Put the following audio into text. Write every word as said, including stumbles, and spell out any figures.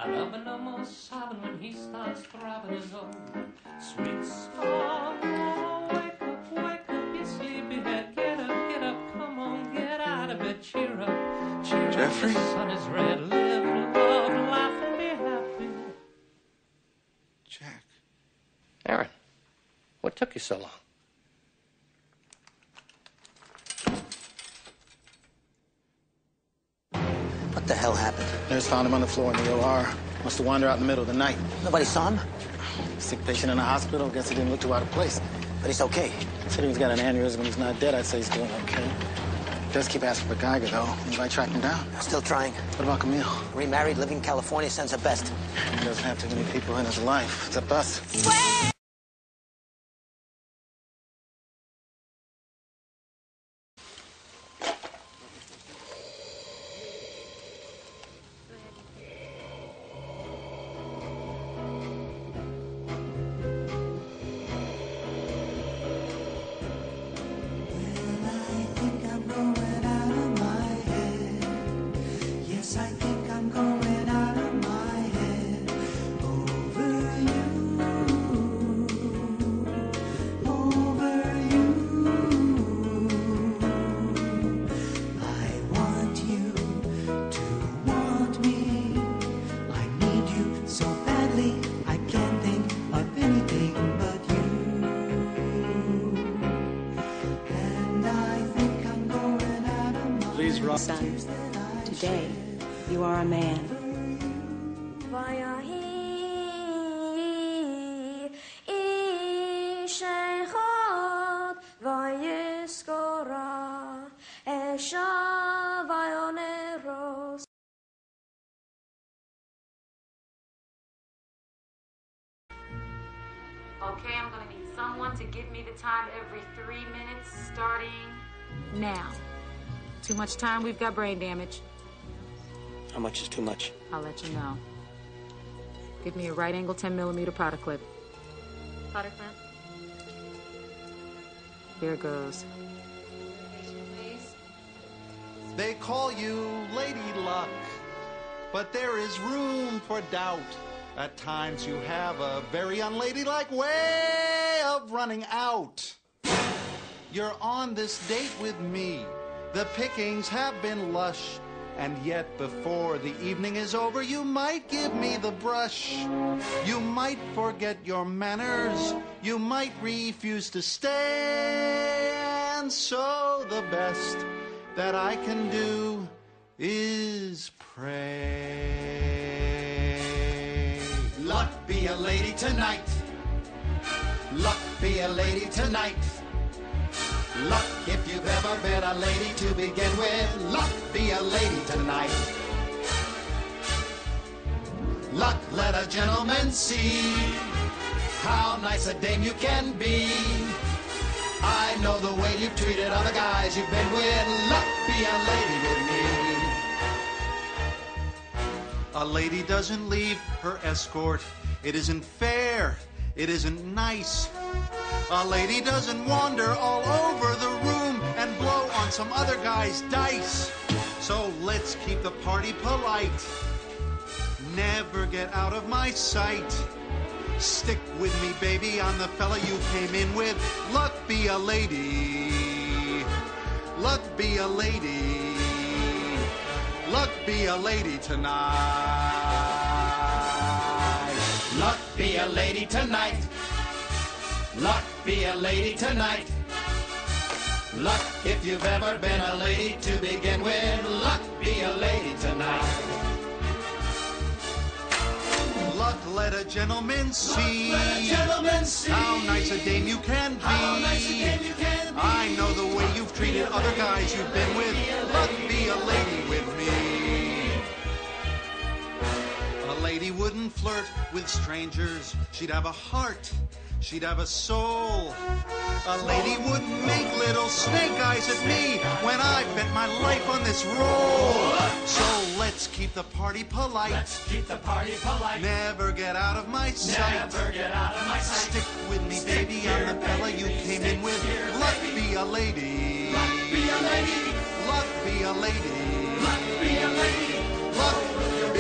rubbing no more sobbing when he starts throbbing his old sweet song. Oh, wake up, wake up, you sleepyhead. Get up, get up, come on, get out of bed. Cheer up, cheer Jeffrey? up. The sun is red. Live, love, laugh, and be happy. Jack. Aaron, what took you so long? What the hell happened? Nurse found him on the floor in the O R. Must have wandered out in the middle of the night. Nobody saw him? Sick patient in the hospital. Guess he didn't look too out of place. But he's okay. Said he's got an aneurysm. He's not dead. I'd say he's doing okay. Does keep asking for Geiger, though. Anybody track him down? Still trying. What about Camille? Remarried, living in California, sends her best. He doesn't have too many people in his life, except us. Son, today you are a man. Okay, I'm gonna need someone to give me the time every three minutes starting now. Too much time, we've got brain damage. How much is too much? I'll let you know. Give me a right angle ten millimeter powder clip. Powder clip. Here it goes. Please. They call you Lady Luck, but there is room for doubt. At times you have a very unladylike way of running out. You're on this date with me. The pickings have been lush, and yet before the evening is over, you might give me the brush. You might forget your manners. You might refuse to stay. And so the best that I can do is pray. Luck be a lady tonight. Luck be a lady tonight. Luck, if you've ever been a lady to begin with, luck, be a lady tonight. Luck, let a gentleman see how nice a dame you can be. I know the way you've treated other guys you've been with. Luck, be a lady with me. A lady doesn't leave her escort. It isn't fair. It isn't nice. A lady doesn't wander all over the room and blow on some other guy's dice. So let's keep the party polite. Never get out of my sight. Stick with me, baby, I'm the fella you came in with. Luck be a lady. Luck be a lady. Luck be a lady tonight. Luck be a lady tonight. Luck be a lady tonight. Luck, if you've ever been a lady to begin with. Luck, be a lady tonight. Luck, let a gentleman see, Luck, let a gentleman see how nice a dame you can be. How nice a dame you can be. I know the way you've treated other guys you've been with. Luck, be a lady with me. A lady wouldn't flirt with strangers. She'd have a heart. She'd have a soul. A lady wouldn't make little snake eyes at me when I bet my life on this roll. So let's keep the party polite. Let's keep the party polite. Never get out of my sight. Never get out of my sight. Stick with me, Stick baby. Here, I'm the fella you came in with. Here, Luck be a lady. Luck be a lady. Luck be a lady. Luck be a lady. Luck be a lady.